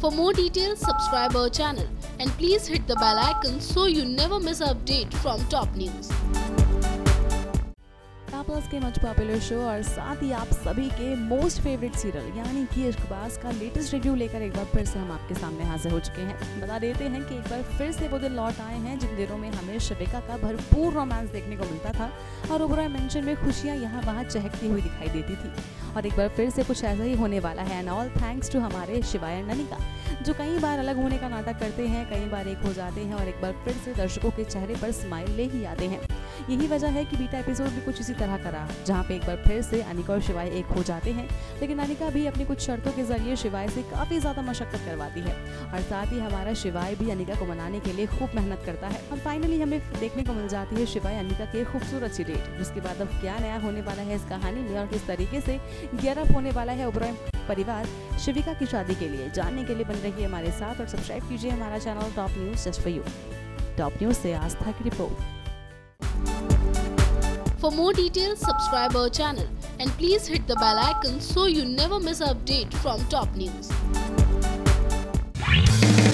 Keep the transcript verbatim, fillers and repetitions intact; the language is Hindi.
For more details, subscribe our channel and please hit the bell icon so you never miss an update from top news. Plus के मच पॉपुलर शो और साथ ही आप सभी के मोस्ट फेवरेट सीरियल यानी कि इश्कबाज का लेटेस्ट रिव्यू लेकर एक बार फिर से हम आपके सामने हाजिर हो चुके हैं। बता देते हैं कि एक बार फिर से वो दिन लौट आए हैं जिन दिनों में हमें शिविका का भरपूर रोमांस देखने को मिलता था और ओबरॉय मेंशन में खुशियां यहाँ वहाँ चहकती हुई दिखाई देती थी। और एक बार फिर से कुछ ऐसा ही होने वाला है एंड ऑल थैंक्स टू हमारे शिवाय एंड ननिका, जो कई बार अलग होने का नाटक करते हैं, कई बार एक हो जाते हैं और एक बार फिर से दर्शकों के चेहरे पर स्माइल ले ही आते हैं। यही वजह है कि बीटा एपिसोड भी कुछ इसी तरह करा, जहाँ पे एक बार फिर से अनिका और शिवाय एक हो जाते हैं, लेकिन अनिका भी अपनी कुछ शर्तों के जरिए शिवाय से काफी ज्यादा मशक्कत करवाती है और साथ ही हमारा शिवाय भी अनिका को मनाने के लिए खूब मेहनत करता है। और फाइनली हमें देखने को मिल जाती है शिवाय अनिका की खूबसूरत सी डेट, जिसके बाद अब क्या नया होने वाला है इस कहानी में और किस तरीके से गियर अप होने वाला है ओबरॉय परिवार शिविका की शादी के लिए, जानने के लिए बन रही है हमारे साथ और सब्सक्राइब कीजिए हमारा channel top news just for you. Top news से आस्था की रिपोर्ट। For more details, subscribe our channel and please hit the bell icon so you never miss an update from top news.